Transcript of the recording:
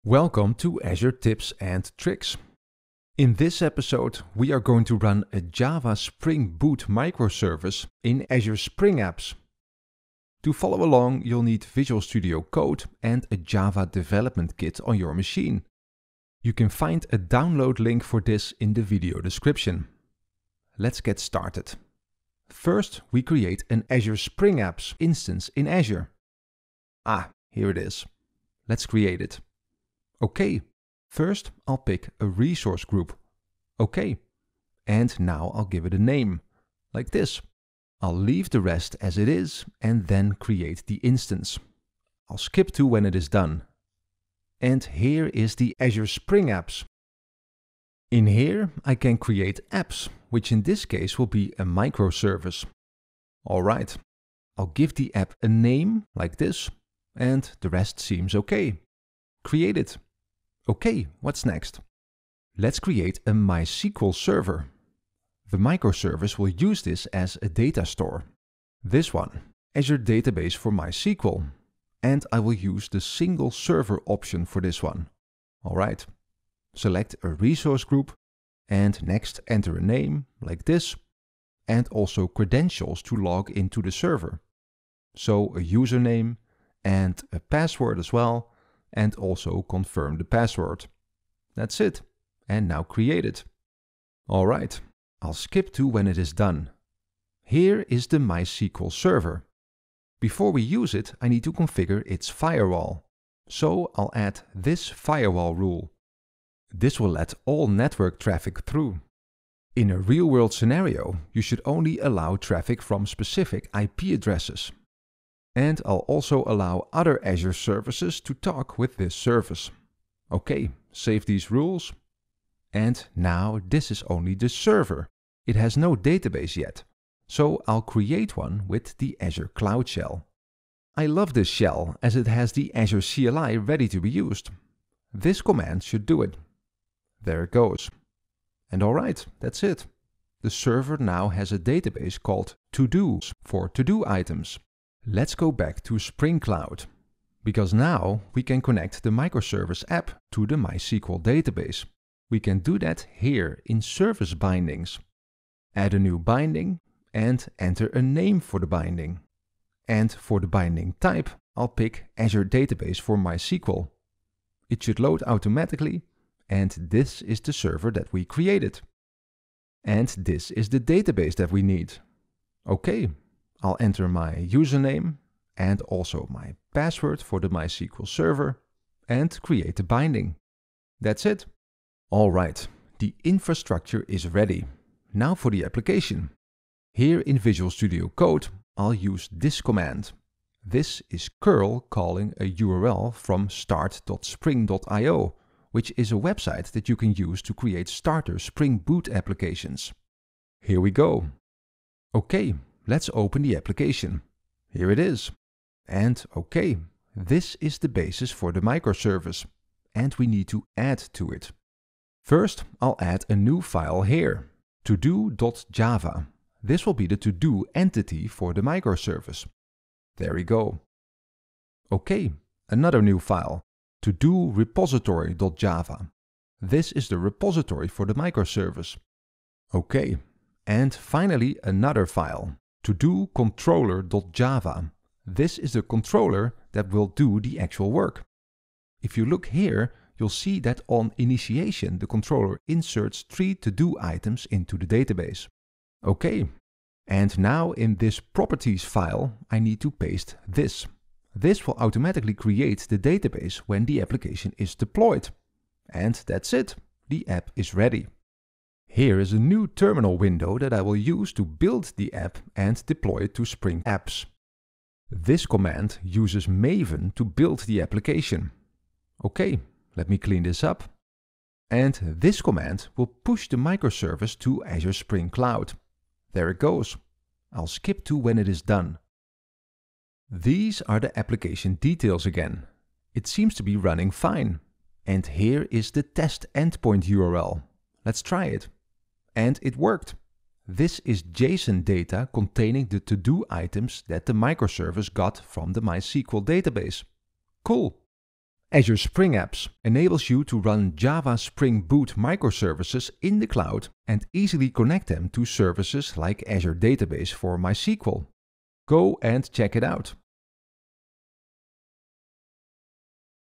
Welcome to Azure Tips and Tricks. In this episode, we are going to run a Java Spring Boot microservice in Azure Spring Apps. To follow along, you'll need Visual Studio Code and a Java development kit on your machine. You can find a download link for this in the video description. Let's get started. First, we create an Azure Spring Apps instance in Azure. Here it is. Let's create it. OK, first I'll pick a resource group. OK, and now I'll give it a name, like this. I'll leave the rest as it is and then create the instance. I'll skip to when it is done. And here is the Azure Spring Apps. In here I can create apps, which in this case will be a microservice. Alright, I'll give the app a name, like this, and the rest seems OK. Create it. OK, what's next? Let's create a Mysql server. The microservice will use this as a data store. This one, Azure Database for Mysql. And I will use the single server option for this one. Alright, select a resource group and next enter a name, like this, and also credentials to log into the server. So a username and a password as well. And also confirm the password. That's it. And now create it. Alright, I'll skip to when it is done. Here is the Mysql server. Before we use it, I need to configure its firewall. So I'll add this firewall rule. This will let all network traffic through. In a real-world scenario, you should only allow traffic from specific IP addresses. And I'll also allow other Azure services to talk with this service. OK, save these rules. And now this is only the server. It has no database yet. So I'll create one with the Azure Cloud Shell. I love this shell as it has the Azure CLI ready to be used. This command should do it. There it goes. And alright, that's it. The server now has a database called to-dos for to-do items. Let's go back to Spring Cloud, because now we can connect the microservice app to the Mysql database. We can do that here in Service Bindings. Add a new binding and enter a name for the binding. And for the binding type, I'll pick Azure Database for Mysql. It should load automatically, and this is the server that we created. And this is the database that we need. OK. I'll enter my username and also my password for the Mysql server and create the binding. That's it. Alright, the infrastructure is ready. Now for the application. Here in Visual Studio Code, I'll use this command. This is curl calling a URL from start.spring.io, which is a website that you can use to create starter Spring Boot applications. Here we go. OK. Let's open the application. Here it is. And OK, this is the basis for the microservice. And we need to add to it. First, I'll add a new file here, todo.java. This will be the to-do entity for the microservice. There we go. OK, another new file, to-do repository.java. This is the repository for the microservice. OK, and finally another file, to-do controller.java. This is the controller that will do the actual work. If you look here, you'll see that on initiation, the controller inserts 3 to-do items into the database. OK, and now in this properties file, I need to paste this. This will automatically create the database when the application is deployed. And that's it, the app is ready. Here is a new terminal window that I will use to build the app and deploy it to Spring Apps. This command uses Maven to build the application. OK, let me clean this up. And this command will push the microservice to Azure Spring Cloud. There it goes. I'll skip to when it is done. These are the application details again. It seems to be running fine. And here is the test endpoint URL. Let's try it. And it worked. This is JSON data containing the to-do items that the microservice got from the Mysql database. Cool. Azure Spring Apps enables you to run Java Spring Boot microservices in the cloud and easily connect them to services like Azure Database for Mysql. Go and check it out.